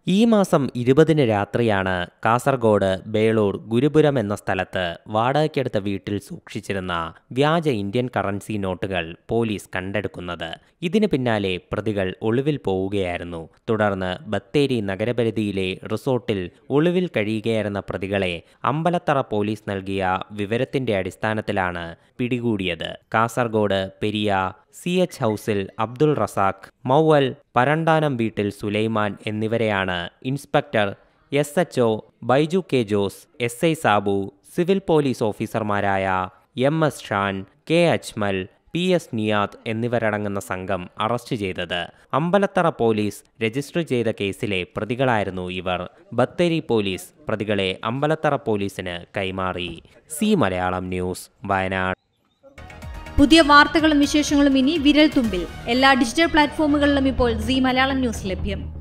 ഈ മാസം 20-ന് രാത്രിയാണ് കാസർഗോഡ് ബേളൂർ ഗുരുപുരം എന്ന സ്ഥലത്ത് വാടകയ്ക്കെടുത്ത വീട്ടിൽ സൂക്ഷിച്ചിരുന്ന വ്യാജ ഇന്ത്യൻ കറൻസി നോട്ടുകൾ പോലീസ് കണ്ടെടുക്കുന്നത്. ഇതിന് പിന്നാലെ പ്രതികൾ ഒളിവിൽ പോവുകയായിരുന്നു. തുടർന്ന് ബത്തേരി നഗരപരിധിയിലെ റിസോർട്ടിൽ ഒളിവിൽ കഴിയുകയായിരുന്ന പ്രതികളെ അമ്പലത്തറ പോലീസ് നൽകിയ വിവരത്തിന്റെ അടിസ്ഥാനത്തിലാണ് പിടികൂടിയത്. കാസർഗോഡ് പെരിയ CH ഹൗസിൽ അബ്ദുൾ റസാഖ്, മൗവൽ പരണ്ടാനം വീട്ടിൽ സുലൈമാൻ എന്നിവരെയാണ് inspector SHO Baiju K. Jose, SI Sabu, civil police ഓഫീസർമാരായ MS Shan, K. Ajmal, PS Niyad എന്നിവരടങ്ങുന്ന സംഘം അറസ്റ്റ് ചെയ്തത്. അമ്പലത്തറ പോലീസ് രജിസ്റ്റർ ചെയ്ത കേസിലെ പ്രതികളായിരുന്നു ഇവർ. ബത്തേരി പോലീസ് പ്രതികളെ അമ്പലത്തറ പോലീസിന് കൈമാറി. മലയാളം ന്യൂസ്, വയനാട്. പുതിയ വാർത്തകളും വിശേഷങ്ങളും ഇനി വിരൽ തുമ്പിൽ. എല്ലാ ഡിജിറ്റൽ പ്ലാറ്റ്ഫോമുകളിലും ഇപ്പോൾ മലയാളം ന്യൂസ് ലഭ്യം.